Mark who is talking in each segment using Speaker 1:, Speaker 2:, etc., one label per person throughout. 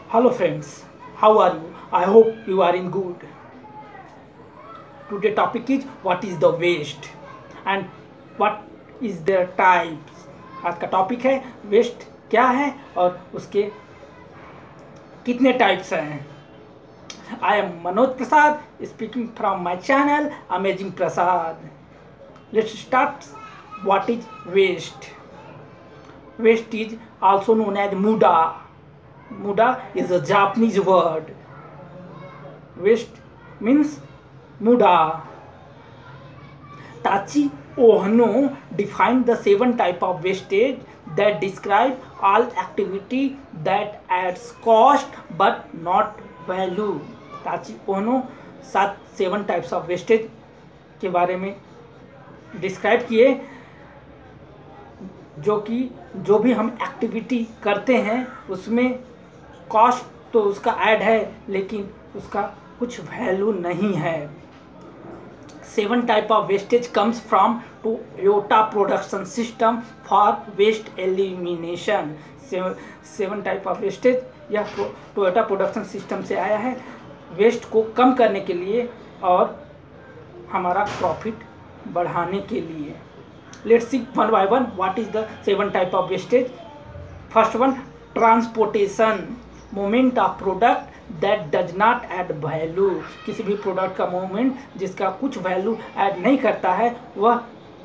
Speaker 1: Hello friends, how are you? I hope you are in good. Today topic is what is the waste and what is their types. आज का topic है waste क्या है और उसके कितने types हैं. I am Manoj Prasad speaking from my channel Amazing Prasad. Let's start. What is waste? Waste is also known as Muda. Muda is a Japanese word. Waste means Muda. Taiichi ohno defined the 7 types of wastage that describe all activity that adds cost but not value. Taiichi ohno 7 types of wastage के बारे में describe किए, जो भी हम activity करते हैं उसमें कॉस्ट तो उसका ऐड है लेकिन उसका कुछ वैल्यू नहीं है. 7 type of wastage comes from Toyota production system for waste elimination. 7 type of wastage यह टोयोटा प्रोडक्शन सिस्टम से आया है वेस्ट को कम करने के लिए और हमारा प्रॉफिट बढ़ाने के लिए. Let's see one by one what is the 7 type of wastage. First one, transportation, movement of product that does not add value. किसी भी प्रोडक्ट का मूवमेंट जिसका कुछ वैल्यू ऐड नहीं करता है वह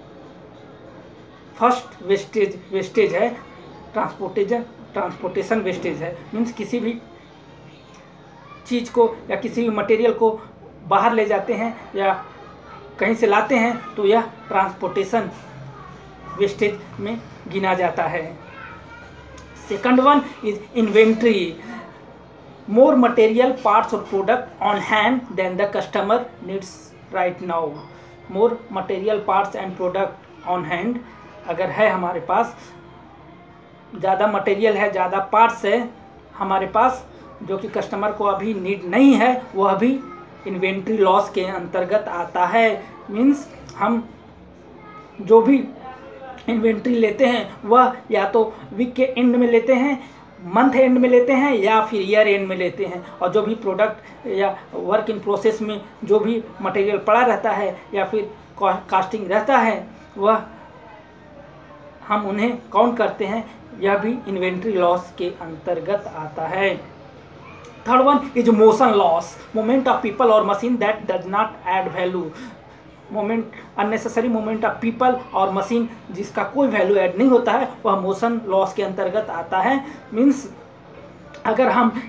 Speaker 1: फर्स्ट वेस्टेज है. ट्रांसपोर्टेशन वेस्टेज है. मीन्स किसी भी चीज़ को या किसी भी मटेरियल को बाहर ले जाते हैं या कहीं से लाते हैं तो यह ट्रांसपोर्टेशन वेस्टेज में गिना जाता है. Second one is inventory, more material parts और product on hand then the customer needs right now. More material parts and product on hand, अगर है हमारे पास ज़्यादा मटेरियल है, ज़्यादा पार्ट्स है हमारे पास जो कि कस्टमर को अभी नीड नहीं है, वह भी इन्वेंट्री लॉस के अंतर्गत आता है. मीन्स हम जो भी इन्वेंट्री लेते हैं वह या तो वीक के एंड में लेते हैं, मंथ एंड में लेते हैं या फिर ईयर एंड में लेते हैं. और जो भी प्रोडक्ट या वर्क इन प्रोसेस में जो भी मटेरियल पड़ा रहता है या फिर कास्टिंग रहता है वह हम उन्हें काउंट करते हैं, यह भी इन्वेंट्री लॉस के अंतर्गत आता है. Third one is motion loss, moment of people और machine that does not add value. Moment, unnecessary moment of people और मशीन जिसका कोई वैल्यू ऐड नहीं होता है वह मोशन लॉस के अंतर्गत आता है. मीन्स अगर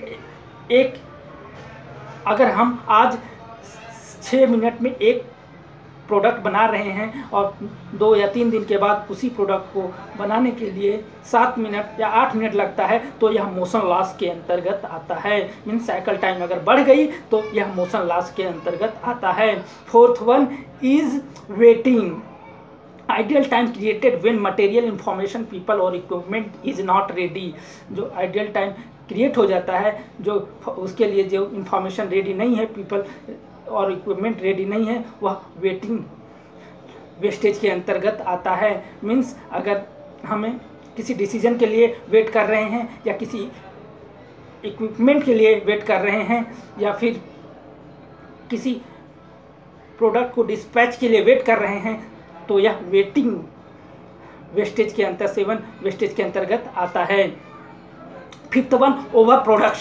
Speaker 1: हम आज 6 मिनट में एक प्रोडक्ट बना रहे हैं और 2 या 3 दिन के बाद उसी प्रोडक्ट को बनाने के लिए 7 मिनट या 8 मिनट लगता है तो यह मोशन लॉस के अंतर्गत आता है. मीन्स साइकिल टाइम अगर बढ़ गई तो यह मोशन लॉस के अंतर्गत आता है. Fourth one is waiting, ideal time created when material information people और इक्विपमेंट इज नॉट रेडी. जो आइडियल टाइम क्रिएट हो जाता है जो उसके लिए जो इंफॉर्मेशन रेडी नहीं है, पीपल और इक्विपमेंट रेडी नहीं है, वह वेटिंग वेस्टेज के अंतर्गत आता है. मीन्स अगर हमें किसी डिसीजन के लिए वेट कर रहे हैं या किसी इक्विपमेंट के लिए वेट कर रहे हैं या फिर किसी प्रोडक्ट को डिस्पैच के लिए वेट कर रहे हैं तो यह वेटिंग वेस्टेज के 7 वेस्टेज के अंतर्गत आता है. Fifth one over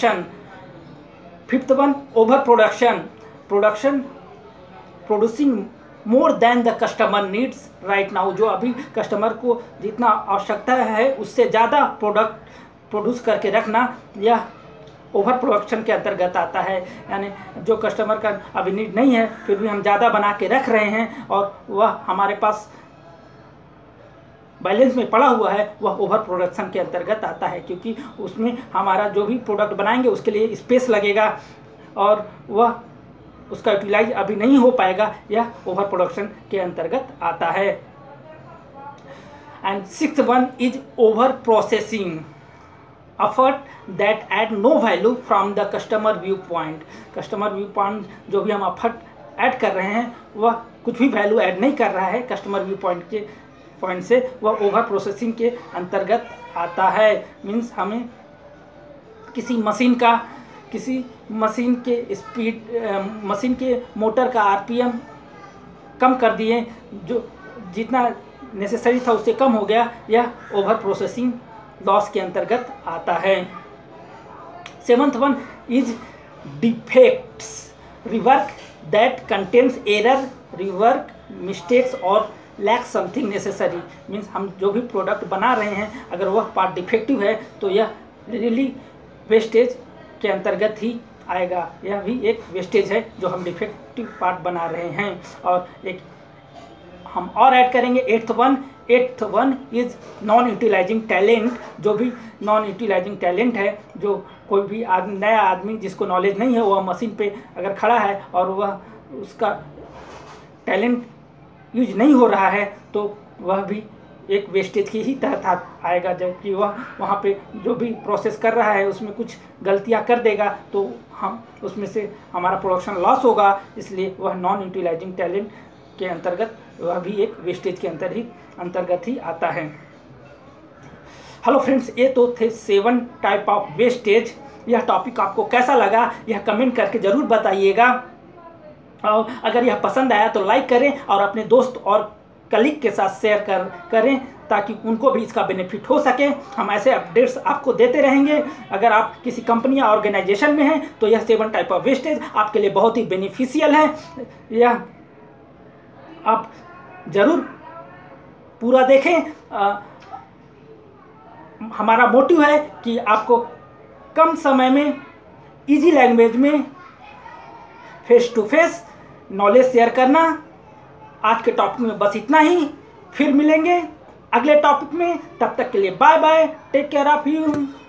Speaker 1: production, producing more than the customer needs right now. जो अभी कस्टमर को जितना आवश्यकता है उससे ज़्यादा प्रोडक्ट प्रोड्यूस करके रखना, यह ओवर प्रोडक्शन के अंतर्गत आता है. यानी जो कस्टमर का अभी नीड नहीं है फिर भी हम ज़्यादा बना के रख रहे हैं और वह हमारे पास बैलेंस में पड़ा हुआ है, वह ओवर प्रोडक्शन के अंतर्गत आता है. क्योंकि उसमें हमारा जो भी प्रोडक्ट बनाएंगे उसके लिए स्पेस लगेगा और वह उसका यूटिलाइज अभी नहीं हो पाएगा, यह ओवर प्रोडक्शन के अंतर्गत आता है. And sixth one is over processing, effort that add no value from the customer view point. Customer view point जो भी हम एफर्ट ऐड कर रहे हैं वह कुछ भी वैल्यू ऐड नहीं कर रहा है कस्टमर व्यू पॉइंट से, वह ओवर प्रोसेसिंग के अंतर्गत आता है. मीन्स हमें किसी मशीन के स्पीड, मशीन के मोटर का आरपीएम कम कर दिए, जो जितना नेसेसरी था उससे कम हो गया, यह ओवर प्रोसेसिंग लॉस के अंतर्गत आता है। 7th one is defects, rework that contains error, rework mistakes और लैक समथिंग नेसेसरी। मीन्स हम जो भी प्रोडक्ट बना रहे हैं अगर वह पार्ट डिफेक्टिव है तो यह रियली वेस्टेज के अंतर्गत ही आएगा। यह भी एक वेस्टेज है जो हम डिफेक्टिव पार्ट बना रहे हैं। और एक हम और ऐड करेंगे 8th one is non utilizing talent. जो भी नॉन यूटिलाइजिंग टैलेंट है, जो कोई भी नया आदमी जिसको नॉलेज नहीं है, वह मशीन पे अगर खड़ा है और वह उसका टैलेंट यूज नहीं हो रहा है तो वह भी एक वेस्टेज के ही तहत आएगा। जबकि वह वहाँ पे जो भी प्रोसेस कर रहा है उसमें कुछ गलतियाँ कर देगा तो हम उसमें से हमारा प्रोडक्शन लॉस होगा, इसलिए वह नॉन यूटिलाइजिंग टैलेंट के अंतर्गत वह भी एक वेस्टेज के अंतर्गत ही आता है। हेलो फ्रेंड्स, ये तो थे 7 टाइप ऑफ वेस्टेज। यह टॉपिक आपको कैसा लगा यह कमेंट करके ज़रूर बताइएगा, और अगर यह पसंद आया तो लाइक करें और अपने दोस्त और कलीग के साथ शेयर करें ताकि उनको भी इसका बेनिफिट हो सके। हम ऐसे अपडेट्स आपको देते रहेंगे। अगर आप किसी कंपनी या ऑर्गेनाइजेशन में हैं तो यह 7 टाइप ऑफ वेस्टेज आपके लिए बहुत ही बेनिफिशियल है। यह आप ज़रूर पूरा देखें। हमारा मोटिव है कि आपको कम समय में इजी लैंग्वेज में face to face knowledge share करना। आज के टॉपिक में बस इतना ही, फिर मिलेंगे अगले टॉपिक में। तब तक के लिए bye bye, take care of you.